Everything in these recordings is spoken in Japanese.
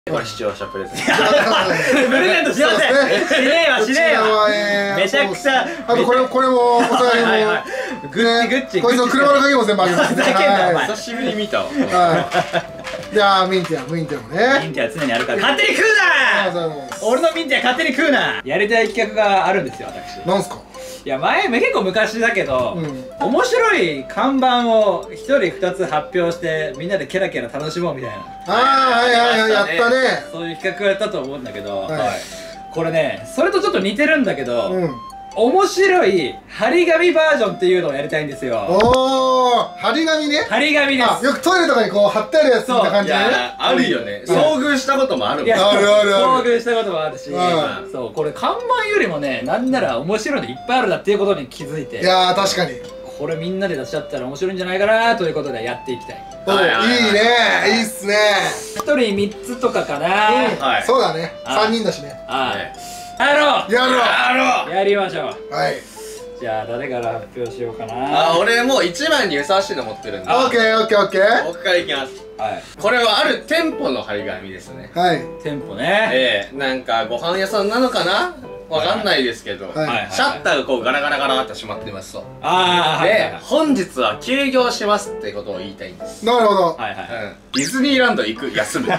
これ視聴者プレゼント。 プレゼントしようぜ。しねえわしねえわ。めちゃくちゃ。 あとこれもお互いもグッチグッチ。 こいつの車の鍵も全部あげます。 久しぶりに見たわ。 いやミンティアもね。 ミンティア常にあるから勝手に食うな。俺のミンティア勝手に食うな。やりたい企画があるんですよ私。 なんすか。 いや結構昔だけど、面白い看板を1人2つ発表してみんなでケラケラ楽しもうみたいな。 はいやったね。 そういう企画をやったと思うんだけど、これねそれとちょっと似てるんだけど、面白い張り紙バージョンっていうのをやりたいんですよ。 おお、張り紙ね。 張り紙です。 よくトイレとかにこう貼ってあるやつみたいな感じでね。 あるよね。遭遇したこともあるもん。 ある。 遭遇したこともあるし、そうこれ看板よりもね、なんなら面白いのいっぱいあるなっていうことに気づいて。 いや確かに。 これみんなで出しちゃったら面白いんじゃないかなということでやっていきたい。 いいね、いいっすね。 1人3つとかかな。 そうだね。3人だしね。 やろうやりましょう。 はい。 じゃあ誰から発表しようかな。 俺もう1番にふさわしいの持ってるんで。 オッケー。 僕からいきます。これはある店舗の張り紙ですね。 はい。 店舗ね。 なんかご飯屋さんなのかな、わかんないですけど、シャッターがこうガラガラって閉まってますと。で、本日は休業しますってことを言いたいんです。 なるほど。 ディズニーランド行く、休む。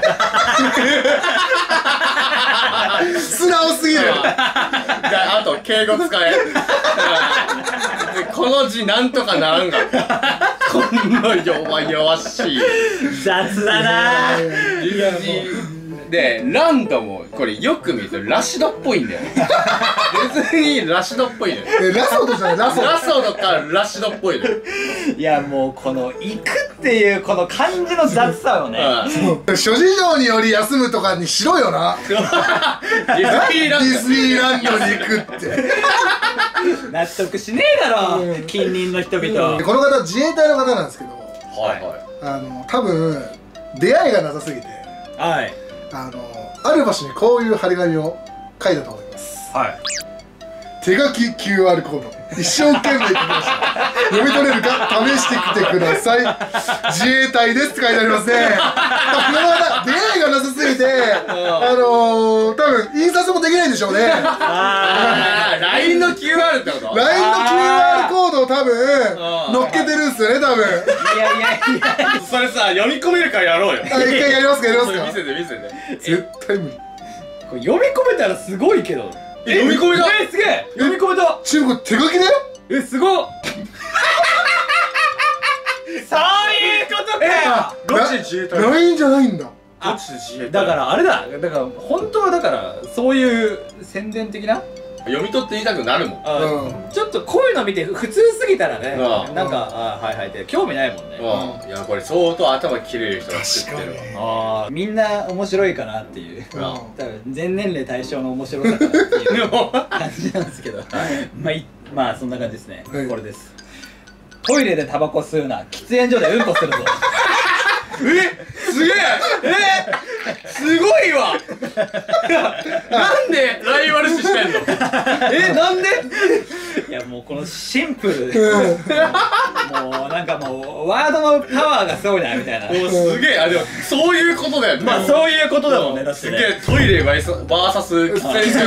素直すぎる。 あと敬語使え。この字なんとかならんが。こんな弱しい。 雑だな。 で、ランドもこれよく見るとラシドっぽいんだよ。別にラシドっぽいのよ。 ラソドじゃない、ラソドかラシドっぽいのよ。 いやもうこの行くっていうこの感じの雑さをね。 諸事情により休むとかにしろよな。ディズニーランドに行くって。 納得しねえだろ、近隣の人々。 この方自衛隊の方なんですけど、多分出会いがなさすぎて、ある場所にこういう張り紙を書いたと思います。手書き QR コード一生懸命書きました。読み取れるか試してきてください。自衛隊ですって書いてありますね。この方出会いがなさすぎて、多分印刷もできないんでしょうね。 LINE の QR ってこと ?LINE の QR コードを多分乗っけてるんすよね、多分。 いやそれさ、読み込めるからやろうよ。 一回やりますか。 見せて絶対無理。 これ読み込めたらすごいけど。 読み込めた。 すげえ読み込めた。 チームこれ手書きだよ。 すごっ。そういうことか。 ガチで自衛隊。 LINE じゃないんだ。 ガチで自衛隊。 だからあれだ。だから本当はだからそういう宣伝的な読み取って言いたくなるもん。 ちょっとこういうの見て普通すぎたらね、なんかはいって興味ないもんね。 いやこれ相当頭切れる人が作ってるわ。 みんな面白いかなっていう、多分全年齢対象の面白さかなっていう感じなんですけど、まあそんな感じですね。これです。トイレでタバコ吸うな、喫煙所でうんこするぞ。 すげえすごいわ。なんでライバル視してんの。なんで。 いやもうこのシンプルでもうなんかもうワードのパワーがすごいなみたいな。 すげえ。でもそういうことだよね。 まあそういうことだもんね。だってね、 トイレ VS 喫煙所。 絶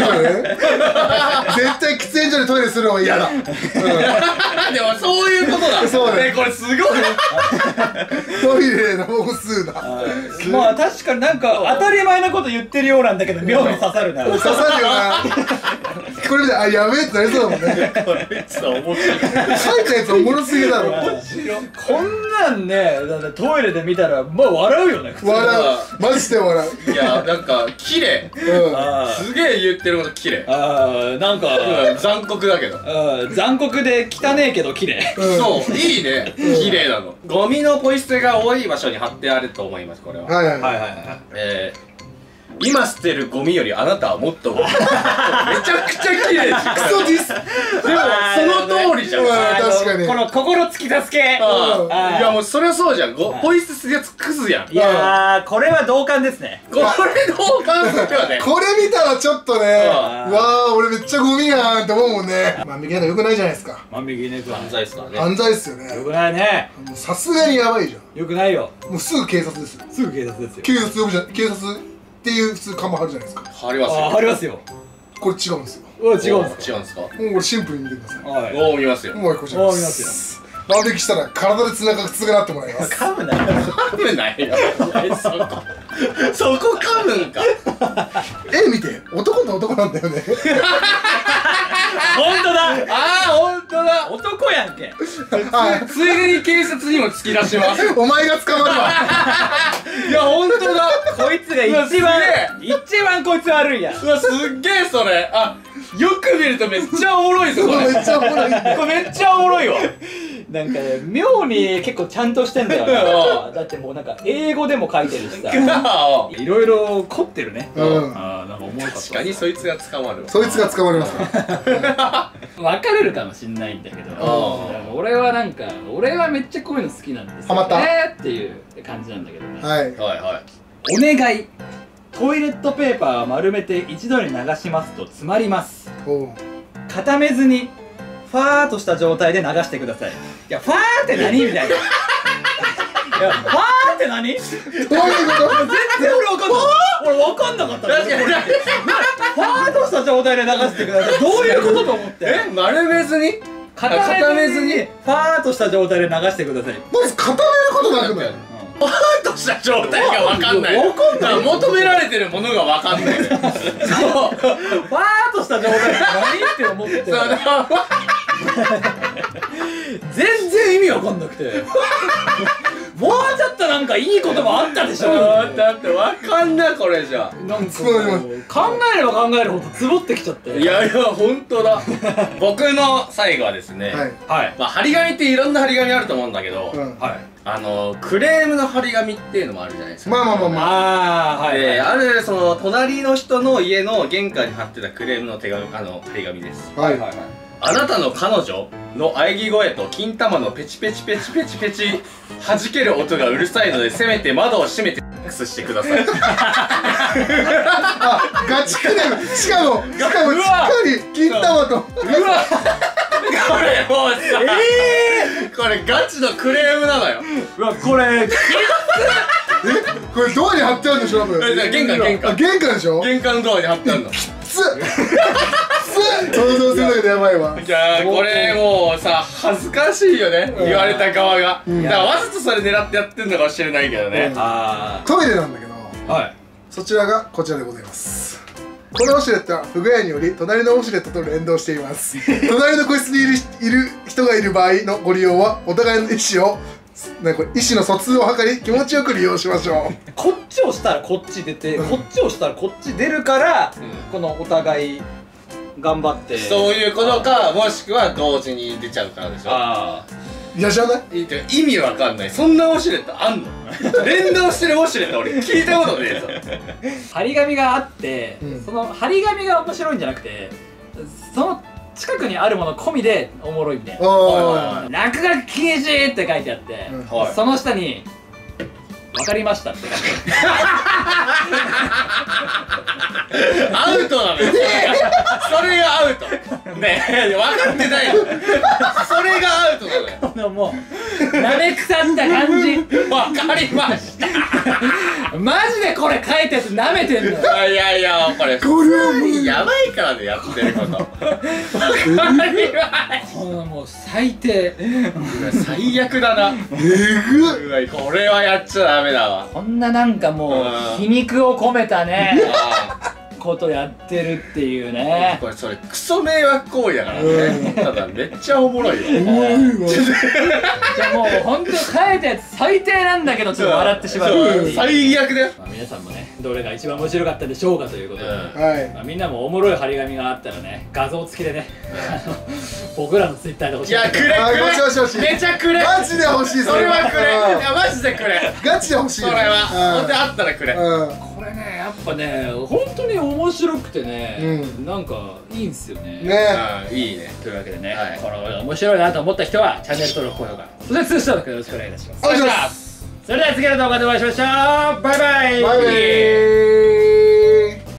対喫煙所でトイレするのが嫌だ。 でもそういうことだ。 そうだよ。 これすごい。 トイレの本数だ。 まあ確かになんか当たり前なこと言ってるようなんだけど妙に刺さるな。 刺さるよな。これ見てやべえってなりそうだもんね。 これちょっと面白い。 書いたやつおもろすぎだろ。 こんなんね、だってトイレで見たらまあ笑うよね。 笑う。マジで笑う。 いやなんか綺麗。すげえ言ってること綺麗。 なんか残酷だけど。 残酷で汚ねえけど綺麗。 そういいね。綺麗なの。ゴミのポイ捨てが多い場所に貼ってあると思います。これは。今捨てるゴミよりあなたはもっとめちゃくちゃ綺麗。 クソディス。 でもその通りじゃん。 確かに。 この心突き出す系。いやもうそりゃそうじゃん。ポイ捨てするやつクズやん。 いやこれは同感ですね。 これ同感するよね。 これ見たらちょっとね、うわー俺めっちゃゴミやんって思うもんね。万引きなんかよくないじゃないですか。 万引きね、 犯罪っすからね。 犯罪っすよね。 よくないね。 さすがにやばいじゃん。 よくないよ。 もうすぐ警察ですよ。 すぐ警察ですよ。 警察呼ぶじゃん。警察っていう普通看板貼るじゃないですか。 貼りますよ。 貼りますよ。 これ違うんですよ。 違うんですか。 違うんですか。 もうこれシンプルに見てください。 はい。 おお、見ますよ。 もうこちらです。万引きしたら体でつながってもらいます。 噛むなよ。 噛むなよ。そこ噛むんか。 絵見て、男と男なんだよね。 本当だ。 ああ、本当だ。 男やんけ。 ついでに警察にも突き出します。 お前が捕まるわ。 いや、本当だ。 こいつが一番こいつ悪いやん。 うわ、すっげえそれ。あ、よく見るとめっちゃおもろいぞ、これ。 めっちゃおもろい。 これめっちゃおもろいわ。 なんかね、妙に結構ちゃんとしてんだよな。だってもうなんか英語でも書いてるしさ、いろいろ凝ってるね。ああ、なんか重いかった。 確かにそいつが捕まるわ。 そいつが捕まりますか。 分かれるかもしんないんだけど、俺はめっちゃこういうの好きなんですよねっていう感じなんだけどね。 はいはいはい。 お願い。トイレットペーパーを丸めて一度に流しますと詰まります。固めずにファーっとした状態で流してください。いや、ファーって何みたいな。いや、ファーって何？どういうこと？全然俺分かんなかった。確かに。ファーっとした状態で流してください。どういうことと思って。 丸めずに？ 固めずにファーっとした状態で流してください。 まず固めることなくない？ ファーっとした状態が分かんない。求められてるものが分かんない。そう。ファーっとした状態って何って思って。全然意味わかんなくて。もうちょっとなんかいい言葉あったでしょ。 だってわかんないこれじゃ。 なんか考えれば考えるほどつぼってきちゃって。 いやいや本当だ。僕の最後はですね。はい。まあ張り紙っていろんな張り紙あると思うんだけど、はい。クレームの張り紙っていうのもあるじゃないですか。 まあ。 はい。で、あるその隣の人の家の玄関に貼ってたクレームの張り紙です。はいはいはい。あなたの彼女の喘ぎ声と金玉のペチペチペチペチペチ弾ける音がうるさいのでせめて窓を閉めてセックスしてください。 あ、ガチクレーム。しかもしっかり金玉と。うわこれもうさ、これガチのクレームなのよ。 うわこれこれドアに貼ってあるんでしょ。 玄関でしょ。 玄関ドアに貼ってあるの。 想像するだけでやばいわ。 じゃあこれもうさ恥ずかしいよね、言われた側が。だからわざとそれ狙ってやってんのかもしれないけどね。 トイレなんだけど、そちらがこちらでございます。このウォシュレットは不具合により隣のウォシュレットと連動しています。隣の個室にいる人がいる場合のご利用はお互いの意思の疎通を図り気持ちよく利用しましょう。 こっちをしたらこっち出て、こっちをしたらこっち出るから、このお互い頑張って、 そういうことか、もしくは同時に出ちゃうからでしょ。 嫌じゃない？ 意味わかんない。そんなウォシュレットあんの？連動してるウォシュレット俺聞いたことねえぞ。 張り紙があって、その張り紙が面白いんじゃなくて、その近くにあるもの込みでおもろいみたいな。落書き禁止って書いてあって、その下に分かりましたって書いてアウトなのよ。それがアウトねえ、分かってないの。それがアウトなのよ。 このもうなめ腐った感じ。 分かりました。 マジでこれ書いたやつなめてんの。 いやこれやばいからね、やってること。 もう最低。 最悪だな。これはやっちゃダメだわ。 こんななんかもう皮肉を込めたねことやってるっていうね。 これそれクソ迷惑行為だからね。ただめっちゃおもろいよ。 おもろいわ。 じゃあもうほんと書いたやつ最低なんだけどちょっと笑ってしまう。 最悪だよ。 皆さんもねどれが一番面白かったでしょうかということで、みんなもおもろい張り紙があったらね画像付きでね僕らのツイッターで欲しい。 いやくれめちゃくれ。 マジで欲しい。 それはくれ。いやマジでくれ。 ガチで欲しい。 それはほんとあったらくれ。 これねやっぱね本当に面白くてね、なんかいいんすよね。 いいね。 というわけでね、この面白いなと思った人はチャンネル登録高評価、そして通知登録よろしくお願いいたします。 お願いします。 それでは次の動画でお会いしましょう。バイバイ。 バイバイ。